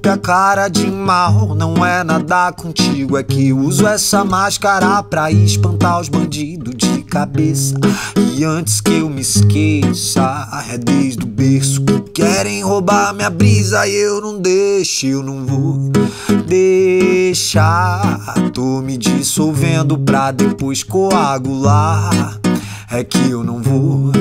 a cara de mal, não é nada contigo. É que uso essa máscara pra espantar os bandidos de cabeça. E antes que eu me esqueça, é desde o berço que querem roubar minha brisa. E eu não deixo, eu não vou deixar. Tô me dissolvendo pra depois coagular. É que eu não vou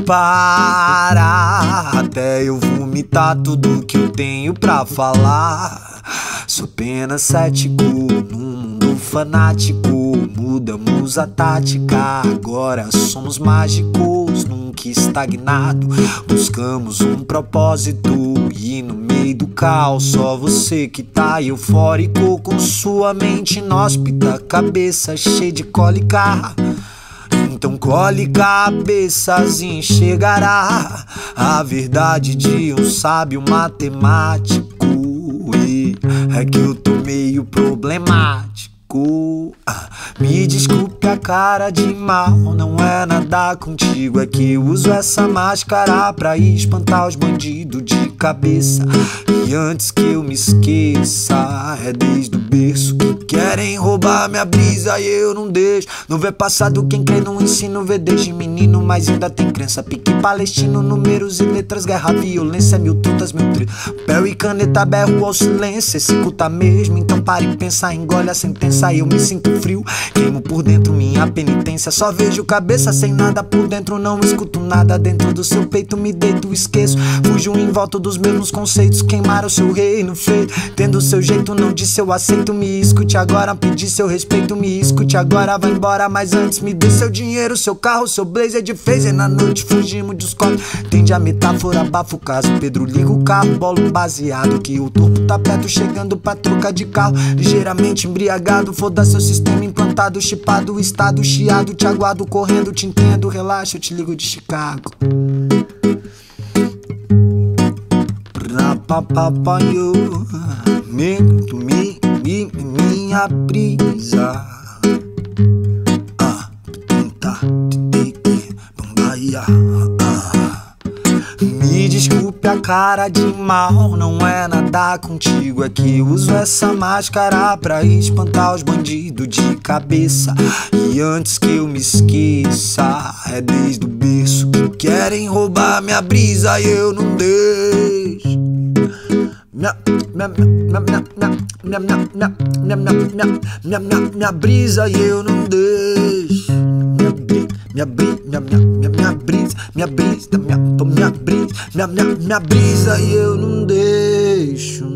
parar até eu vomitar tudo que eu tenho pra falar. Sou apenas cético num mundo fanático. Mudamos a tática, agora somos mágicos. Nunca estagnado, buscamos um propósito. E no meio do caos, só você que tá eufórico, com sua mente inóspita, cabeça cheia de cólica. Então colhe cabeças e enxergará a verdade de um sábio matemático. E é que eu tô meio problemático. Me desculpe a cara de mal, não é nada contigo. É que eu uso essa máscara pra espantar os bandidos de cabeça. E antes que eu me esqueça, é desde o berço que querem roubar minha brisa. E eu não deixo. Não vê passado quem crê no ensino, vê desde menino, mas ainda tem crença. Pique palestino, números e letras, guerra, violência, mil trutas, mil papel e caneta, berro ao silêncio. Esse culta mesmo, então pare e pensa, engole a sentença. Eu me sinto frio, queimo por dentro minha penitência. Só vejo cabeça sem nada por dentro, não escuto nada dentro do seu peito. Me deito, esqueço, fujo em volta dos mesmos conceitos. Queimaram seu reino feito, tendo seu jeito, não disse eu aceito. Me escute agora, pedi seu respeito. Me escute agora, vai embora, mas antes me dê seu dinheiro, seu carro, seu blazer de phaser. Na noite fugimos dos copos, tende a metáfora, abafa o caso. Pedro liga o carro, bolo baseado, que o topo tá perto, chegando pra troca de carro. Ligeiramente embriagado, foda seu sistema implantado, chipado, estado chiado. Te aguardo correndo, te entendo, relaxa, eu te ligo de Chicago. Rapapapaio, minha brisa. Me desculpe a cara de mal, não é nada contigo. É que uso essa máscara pra espantar os bandidos de cabeça. E antes que eu me esqueça, é desde o berço que querem roubar minha brisa. E eu não deixo. Minha brisa e eu não deixo. Minha brisa e eu não deixo.